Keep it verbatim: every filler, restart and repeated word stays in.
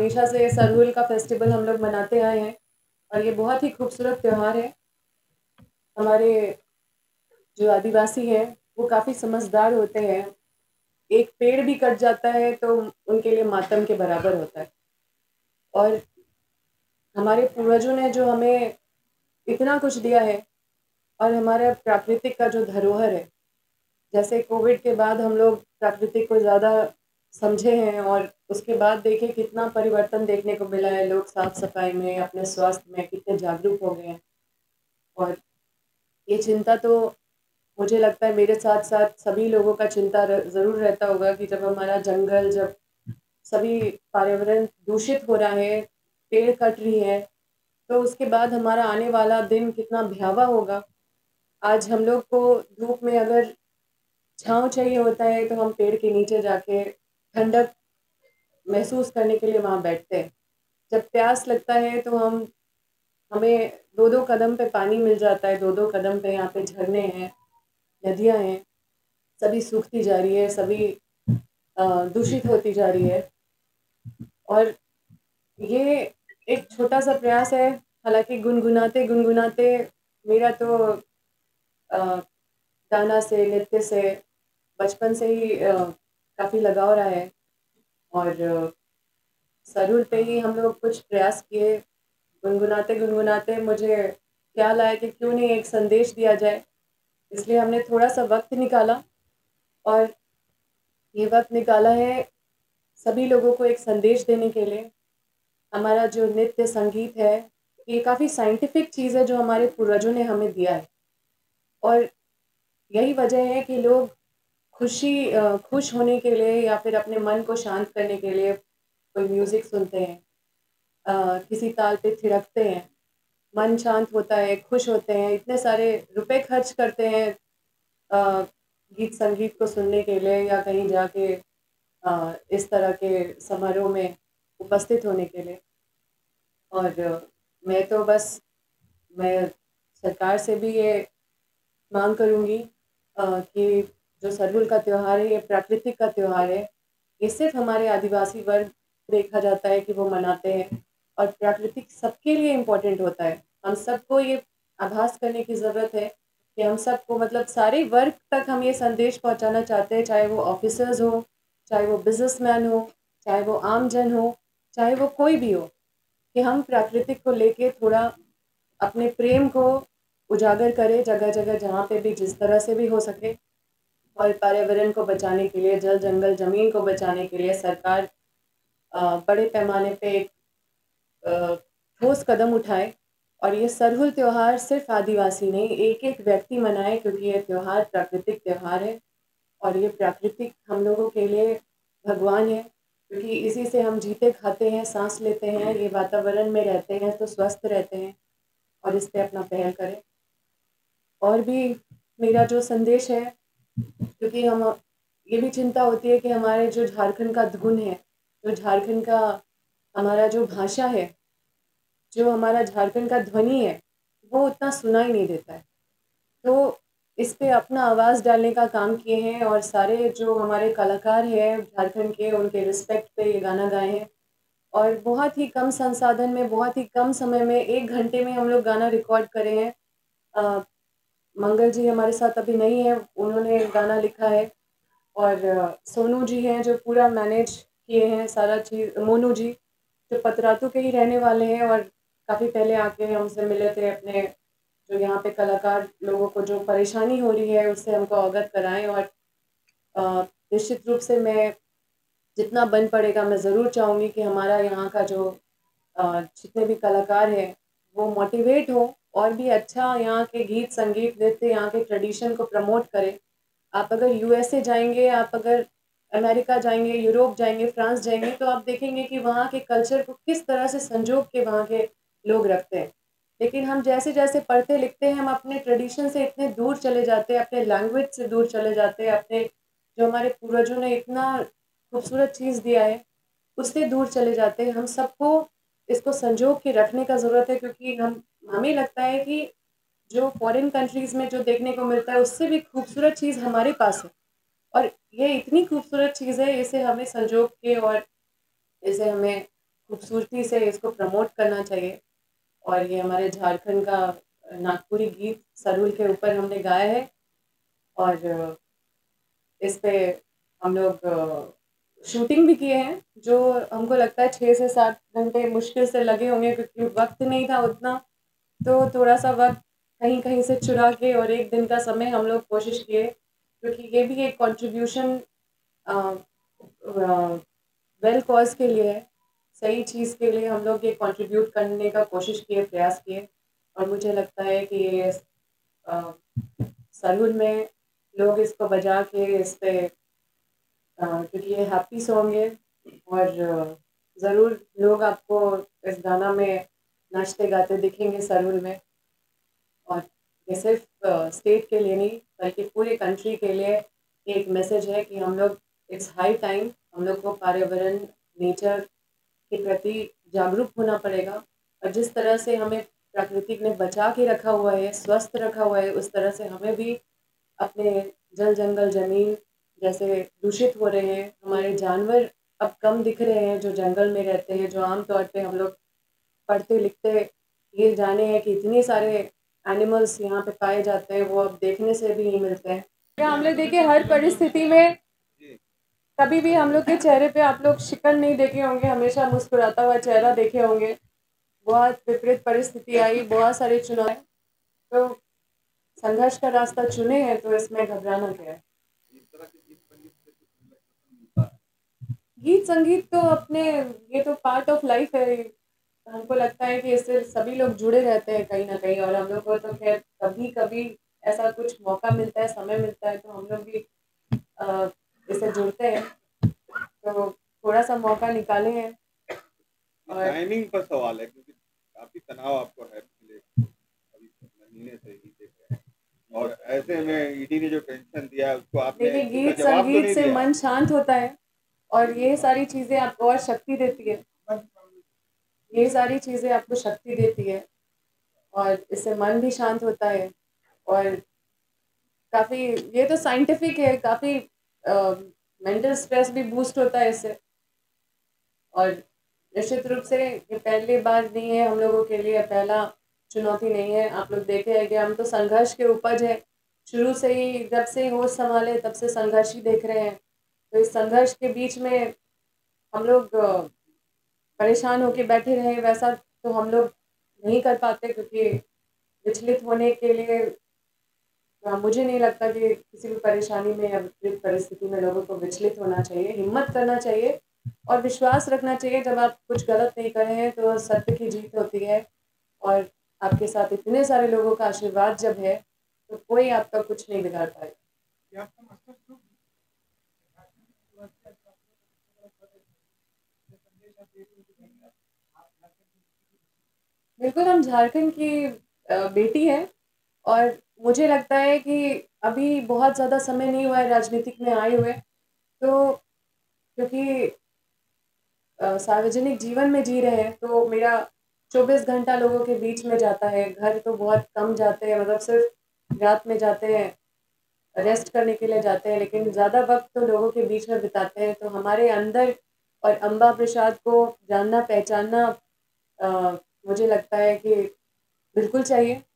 हमेशा से सरहुल का फेस्टिवल हम लोग मनाते आए हैं और ये बहुत ही खूबसूरत त्यौहार है। हमारे जो आदिवासी हैं वो काफ़ी समझदार होते हैं। एक पेड़ भी कट जाता है तो उनके लिए मातम के बराबर होता है। और हमारे पूर्वजों ने जो हमें इतना कुछ दिया है और हमारा प्राकृतिक का जो धरोहर है, जैसे कोविड के बाद हम लोग प्राकृतिक को ज़्यादा समझे हैं और उसके बाद देखें कितना परिवर्तन देखने को मिला है। लोग साफ सफाई में, अपने स्वास्थ्य में कितने जागरूक हो गए हैं। और ये चिंता तो मुझे लगता है मेरे साथ साथ सभी लोगों का चिंता ज़रूर रहता होगा कि जब हमारा जंगल, जब सभी पर्यावरण दूषित हो रहा है, पेड़ कट रही है, तो उसके बाद हमारा आने वाला दिन कितना भयावह होगा। आज हम लोग को धूप में अगर छाँव चाहिए होता है तो हम पेड़ के नीचे जाके ठंडक महसूस करने के लिए वहाँ बैठते हैं। जब प्यास लगता है तो हम हमें दो दो कदम पे पानी मिल जाता है, दो दो कदम पे यहाँ पे झरने हैं, नदियाँ हैं, सभी सूखती जा रही है, सभी अ, दूषित होती जा रही है। और ये एक छोटा-सा प्रयास है, हालाँकि गुनगुनाते-गुनगुनाते मेरा तो अ, गाना से, नृत्य से बचपन से ही अ, काफ़ी लगाव रहा है। और सरहुल पे ही हम लोग कुछ प्रयास किए, गुनगुनाते-गुनगुनाते मुझे ख्याल आया कि क्यों नहीं एक संदेश दिया जाए। इसलिए हमने थोड़ा-सा वक़्त निकाला और ये वक़्त निकाला है सभी लोगों को एक संदेश देने के लिए। हमारा जो नृत्य संगीत है, ये काफ़ी साइंटिफिक चीज़ है जो हमारे पूर्वजों ने हमें दिया है। और यही वजह है कि लोग खुशी अ, खुश होने के लिए या फिर अपने मन को शांत करने के लिए कोई म्यूज़िक सुनते हैं, अ, किसी ताल पे थिरकते हैं, मन शांत होता है, खुश होते हैं, इतने सारे रुपए खर्च करते हैं अ, गीत संगीत को सुनने के लिए या कहीं जाके अ, इस तरह के समारोह में उपस्थित होने के लिए। और मैं तो बस मैं सरकार से भी ये मांग करूँगी अ, कि जो सरहुल का त्योहार है, ये प्राकृतिक का त्योहार है। ये सिर्फ़ हमारे आदिवासी वर्ग देखा जाता है कि वो मनाते हैं और प्राकृतिक सबके लिए इम्पोर्टेंट होता है। हम सबको ये आभास करने की ज़रूरत है कि हम सबको मतलब सारे वर्ग तक हम ये संदेश पहुँचाना चाहते हैं, चाहे वो ऑफ़िसर्स हो, चाहे वो बिज़नेसमैन हो, चाहे वो आम जन हो, चाहे वो कोई भी हो, कि हम प्राकृतिक को लेके थोड़ा अपने प्रेम को उजागर करें जगह-जगह जहाँ पे भी जिस तरह से भी हो सके। और पर्यावरण को बचाने के लिए, जल, जंगल, ज़मीन को बचाने के लिए सरकार अ, बड़े पैमाने पे एक अ, ठोस कदम उठाए और ये सरहुल त्योहार सिर्फ़ आदिवासी नहीं, एक-एक व्यक्ति मनाए क्योंकि ये त्योहार प्राकृतिक त्योहार है और ये प्राकृतिक हम लोगों के लिए भगवान है, क्योंकि इसी से हम जीते खाते हैं, साँस लेते हैं, ये वातावरण में रहते हैं तो स्वस्थ रहते हैं और इस पे अपना पहल करें। और भी मेरा जो संदेश है, क्योंकि हम ये भी चिंता होती है कि हमारे जो झारखंड का धुन है, जो झारखंड का हमारा जो भाषा है, जो हमारा झारखंड का ध्वनि है, वो उतना सुनाई नहीं देता है। तो इस पे अपना आवाज़ डालने का काम किए हैं और सारे जो हमारे कलाकार हैं झारखंड के, उनके रिस्पेक्ट पे ये गाना गाए हैं। और बहुत ही कम संसाधन में, बहुत ही कम समय में, एक घंटे में हम लोग गाना रिकॉर्ड करे हैं। अ, मंगल जी हमारे साथ अभी नहीं है, उन्होंने गाना लिखा है। और अ, सोनू जी हैं जो पूरा मैनेज किए हैं सारा चीज़, मोनू जी जो पतरातू के ही रहने वाले हैं और काफ़ी पहले आके हमसे मिले थे, अपने जो यहाँ पे कलाकार लोगों को जो परेशानी हो रही है उससे हमको अवगत कराएँ। और अ, निश्चित रूप से मैं जितना बन पड़ेगा मैं ज़रूर चाहूँगी कि हमारा यहाँ का जो अ, जितने भी कलाकार हैं वो मोटिवेट हो और भी अच्छा यहाँ के गीत, संगीत, नृत्य, यहाँ के ट्रेडिशन को प्रमोट करें। आप अगर यूएसए जाएँगे, आप अगर अमेरिका जाएँगे, यूरोप जाएँगे, फ्रांस जाएँगे तो आप देखेंगे कि वहाँ के कल्चर को किस तरह से संजो के वहाँ के लोग रखते हैं। लेकिन हम जैसे-जैसे पढ़ते-लिखते हैं, हम अपने ट्रेडिशन से इतने दूर चले जाते हैं, अपने लैंग्वेज से दूर चले जाते हैं, अपने जो हमारे पूर्वजों ने इतना खूबसूरत चीज़ दिया है, उससे दूर चले जाते हैं। हम सबको इसको संजो के रखने का ज़रूरत है, क्योंकि हम हमें लगता है कि जो फॉरेन कंट्रीज़ में जो देखने को मिलता है उससे भी खूबसूरत चीज़ हमारे पास है। और ये इतनी खूबसूरत चीज़ है, इसे हमें संजो के और इसे हमें खूबसूरती से इसको प्रमोट करना चाहिए। और ये हमारे झारखंड का नागपुरी गीत सरूल के ऊपर हमने गाया है और इस पे हम लोग शूटिंग भी किए हैं, जो हमको लगता है छः से सात घंटे मुश्किल से लगे होंगे क्योंकि वक्त नहीं था उतना। तो थोड़ा सा वक्त कहीं कहीं से चुरा के और एक दिन का समय हम लोग कोशिश किए, क्योंकि ये भी एक कंट्रीब्यूशन वेल कॉज के लिए है, सही चीज़ के लिए हम लोग ये कंट्रीब्यूट करने का कोशिश किए, प्रयास किए। और मुझे लगता है कि ये सरूल में लोग इसको बजा के इस पे क्योंकि ये हैप्पी सॉन्ग है और ज़रूर लोग आपको इस गाना में नाचते गाते दिखेंगे सरूल में। और ये सिर्फ स्टेट के लिए नहीं बल्कि पूरे कंट्री के लिए एक मैसेज है कि हम लोग इट्स हाई टाइम हम लोग को पर्यावरण नेचर के प्रति जागरूक होना पड़ेगा। और जिस तरह से हमें प्रकृति ने बचा के रखा हुआ है, स्वस्थ रखा हुआ है, उस तरह से हमें भी अपने जल जंगल ज़मीन जैसे दूषित हो रहे हैं, हमारे जानवर अब कम दिख रहे हैं जो जंगल में रहते हैं, जो आम तौर पे हम लोग पढ़ते लिखते ये जाने हैं कि इतने सारे एनिमल्स यहाँ पे पाए जाते हैं, वो अब देखने से भी नहीं मिलते हैं। हम लोग देखिए हर परिस्थिति में कभी भी हम लोग के चेहरे पे आप लोग शिकन नहीं देखे होंगे, हमेशा मुस्कुराता हुआ चेहरा देखे होंगे। बहुत विपरीत परिस्थिति आई, बहुत सारे चुनाव, तो संघर्ष का रास्ता चुने हैं, तो इसमें घबराना क्या है। गीत संगीत तो अपने ये तो पार्ट ऑफ लाइफ है। हमको लगता है कि इससे सभी लोग जुड़े रहते हैं कहीं ना कहीं, और हम लोग को तो खैर कभी कभी ऐसा कुछ मौका मिलता है, समय मिलता है, तो हम लोग भी आ, इससे जुड़ते हैं। तो थोड़ा सा मौका निकाले हैं। और टाइमिंग पर सवाल है क्योंकि काफी तनाव आपको है पिछले अभी महीने से ही देख रहे हैं, और ऐसे में ईडी ने जो टेंशन दिया उसको आपने देखिए गीत जवाब तो संगीत नहीं से दिया। मन शांत होता है और ये सारी चीजें आपको और शक्ति देती है, ये सारी चीजें आपको शक्ति देती है और इससे मन भी शांत होता है। और काफी ये तो साइंटिफिक है, काफी मेंटल स्ट्रेस भी बूस्ट होता है इससे। और निश्चित रूप से ये पहली बार नहीं है हम लोगों के लिए, पहला चुनौती नहीं है। आप लोग देखे हैं कि हम तो संघर्ष के उपज है, शुरू से ही जब से होश संभाले तब से संघर्ष ही देख रहे हैं। तो इस संघर्ष के बीच में हम लोग परेशान होके बैठे रहे वैसा तो हम लोग नहीं कर पाते, क्योंकि विचलित होने के लिए मुझे नहीं लगता कि किसी भी परेशानी में या विपरीत परिस्थिति में लोगों को विचलित होना चाहिए। हिम्मत करना चाहिए और विश्वास रखना चाहिए, जब आप कुछ गलत नहीं कर रहे हैं तो सत्य की जीत होती है। और आपके साथ इतने सारे लोगों का आशीर्वाद जब है तो कोई आपका कुछ नहीं बिगाड़ पाएगा। बिल्कुल, हम झारखंड की बेटी है और मुझे लगता है कि अभी बहुत ज़्यादा समय नहीं हुआ है राजनीतिक में आए हुए, तो क्योंकि सार्वजनिक जीवन में जी रहे हैं तो मेरा चौबीस घंटा लोगों के बीच में जाता है। घर तो बहुत कम जाते हैं, मतलब सिर्फ रात में जाते हैं, रेस्ट करने के लिए जाते हैं, लेकिन ज़्यादा वक्त तो लोगों के बीच में बिताते हैं। तो हमारे अंदर और अम्बा प्रसाद को जानना पहचानना आ, मुझे लगता है कि बिल्कुल चाहिए।